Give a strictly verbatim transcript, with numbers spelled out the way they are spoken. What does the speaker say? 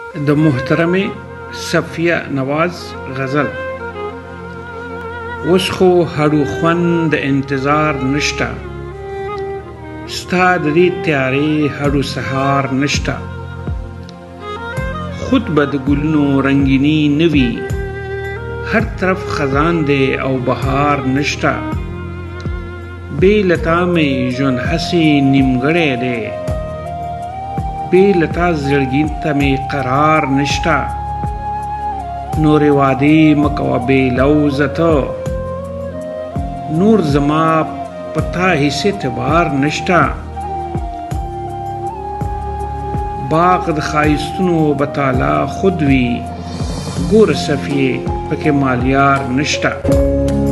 د محترمه صفیه نواز غزل. اوس خو هډو خوند د انتظار نشته، ستا د دې تیارې هډو سهار نشته. خود به د ګلونو رنګیني نه وي، هر طرف خزان دی او بهار نشته. بې له تا مې ژوند هسې نیمګړی دی، بې له تا زړګي ته مې قرار نشته. نورې وعدې مه کوه بې لوظه ته، نور زما په تا هېڅ اعتبار نشته. باغ د ښایستونو به تالا خود وي، ګوره صفیې پکې مالیار نشته.